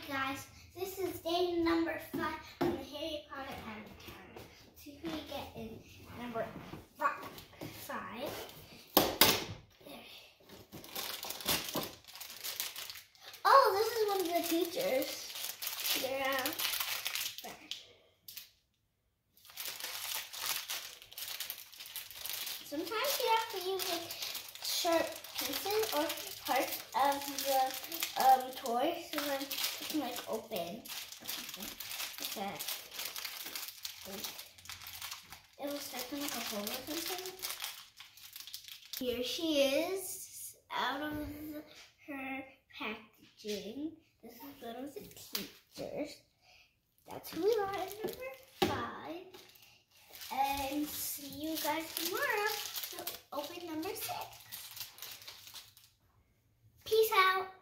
guys, this is day number 5 on the Harry Potter Avatar. See who we get in number 5. Oh, this is one of the teachers. Yeah. Sometimes you have to use like sharp pieces or parts of the toy so then it can like open or something like that. It will start in like a hole or something. Here she is out of her packaging. This is one of the teachers. That's who we got in number 5. And see you guys tomorrow to open number 6. Peace out.